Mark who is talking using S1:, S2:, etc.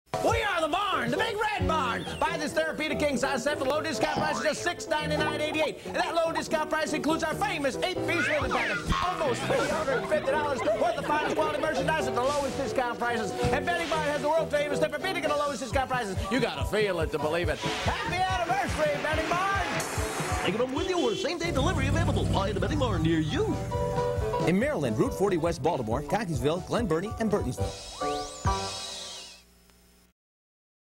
S1: We are the barn, the big red barn. Buy this Therapeutic King size set for low discount price of just $699.88. And that low discount price includes our famous 8-piece ribbon package. Almost $350 worth of finest quality merchandise at the lowest discount prices. And Betting Barn has the world famous Therapeutic at the lowest discount prices. You gotta feel it to believe it. Happy anniversary, Betting Barn!
S2: Take them with you or same-day delivery available. Buy at a Betting Barn near you.
S3: In Maryland, Route 40 West Baltimore, Cockeysville, Glen Burnie, and Burtonsville.